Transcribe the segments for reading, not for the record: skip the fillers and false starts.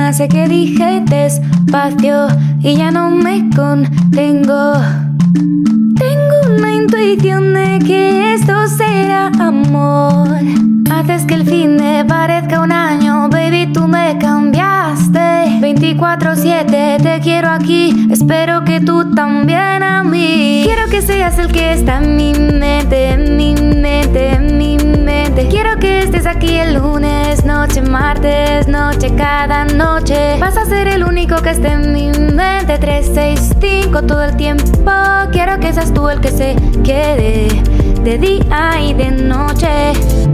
Sé que dije despacio y ya no me contengo. Tengo una intuición de que esto será amor. Haces que el fin de parezca un año, baby, tú me cambiaste. 24/7 te quiero aquí, espero que tú también a mí. Quiero que seas el que está en mi mente, en mi mente, en mi mente. Quiero que estés aquí el lunes, noche, martes, noche, cada noche. Vas a ser el único que esté en mi mente, 365 todo el tiempo. Quiero que seas tú el que se quede de día y de noche.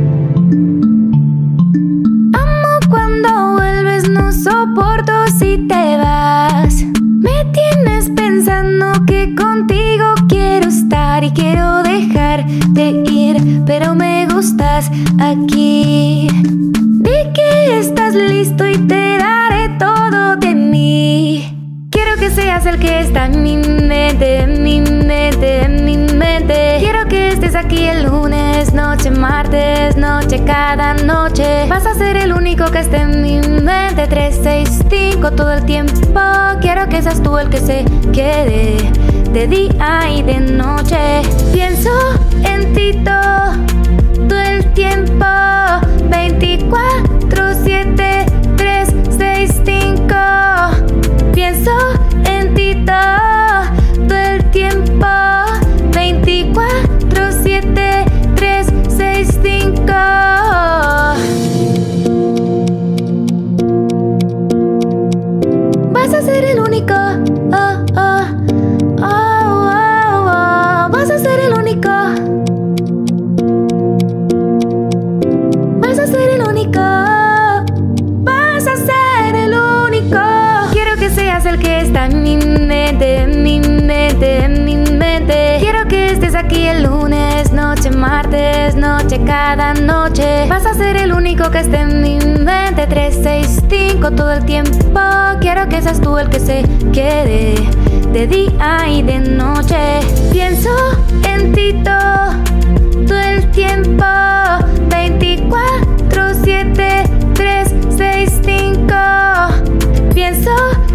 Cuando vuelves no soporto si te vas. Me tienes pensando que contigo quiero estar y quiero dejar de ir, pero me gustas aquí. Di que estás listo y te daré todo de mí. Quiero que seas el que está en mi mente, en mi mente, en mi mente. Quiero que estés aquí el lunes, noche, martes, noche, cada noche. Vas a ser el único que esté en mi mente, 365 todo el tiempo. Quiero que seas tú el que se quede de día y de noche. Pienso en ti todo el tiempo, 24/7, 365. Pienso en ti todo el tiempo, 24/7, 365. Vas a ser el único, oh, oh, oh, oh, oh. Vas a ser el único. Vas a ser el único. Vas a ser el único. Quiero que seas el que está en mi mente, en mi mente, en mi mente. Quiero que estés aquí el lunes, noche, martes, noche, cada noche. Vas a ser el único que esté en mi mente, 365 todo el tiempo. Quiero que seas tú el que se quede de día y de noche. Pienso en ti todo el tiempo, 24/7, 365. Pienso